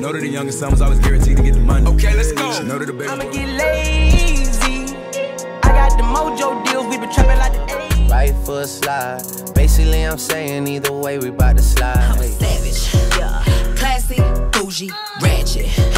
know that the youngest son was always guaranteed to get the money. Okay, let's go. She know that the baby I'ma get lazy. I got the mojo deals, we been trapping like the 80s. Right foot slide. Basically, I'm saying either way, we bout to slide. I'm a savage, yeah. Classy, bougie, ratchet.